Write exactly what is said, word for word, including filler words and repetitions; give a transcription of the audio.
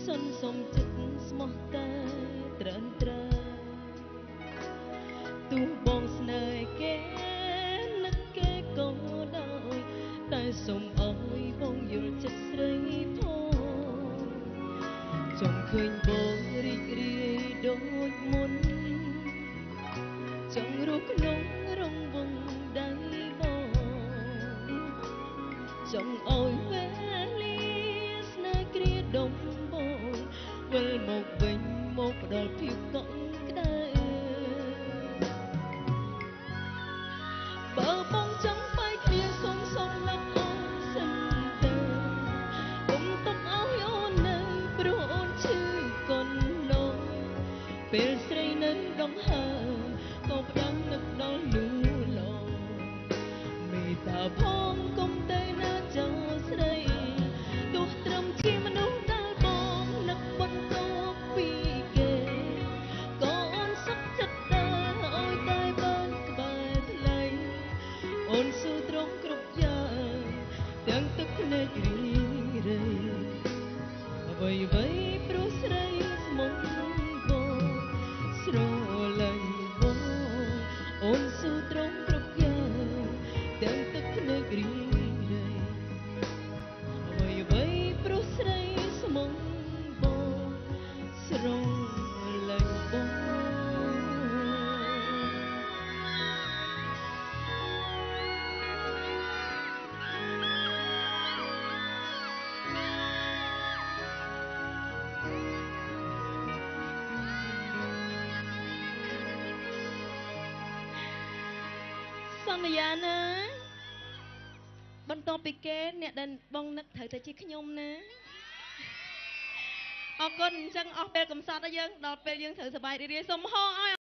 សុនសុំចិត្តស្មោះតែត្រឹមត្រូវទោះបងស្នេហ៍គេនឹកគេក៏ដោយតែសុំអើយបងយល់ចិត្តស្រីផងចង់ឃើញបងរីករាយដូចមុនចង់រស់ក្នុងរង្វង់ដៃបងចង់អោយវេលាស្នេហ៍គ្រាដំបងវិលមកវិញមកផ្ដល់ភាពកក់ក្ដៅបើបងចង់បែកគ្នាសុំសុំលឹកអូនសិនទៅកុំទុកឲ្យអូននៅព្រោះអូនឈឺកូននោះពេលស្រីនៅដងហើក៏ផ្ដាំនឹកដល់លូឡងមេត្តាផងកុំទៅណាចោលស្រីទោះត្រឹមជាមនុស្សដែលបងនឹកបន្តពីគេក៏អូនសុខចិត្តដែរអើយតែបានក្បែរថ្លៃអូនស៊ូត្រង់គ្រប់យ៉ាងទាំងទឹកភ្នែករីរៃអ្វីអ្វីព្រោះស្រីស្មុំបងស្រលាញ់បងអូនស៊ូត្រង់គ្រប់យ៉ាងទាំងទឹកភ្នែករីរៃអ្វីអ្វីព្រោះស្រីស្មុំបងស្រលាញ់បងសន្យាណាបន្ទាប់ពីគេអ្នកដែលបងនឹកត្រូវតែជាខ្ញុំណាអរគុណអញ្ចឹងអស់ពេលកំសត់ហើយយើងដល់ពេលយើងត្រូវសប្បាយរីករាយសូមហោឲ្យ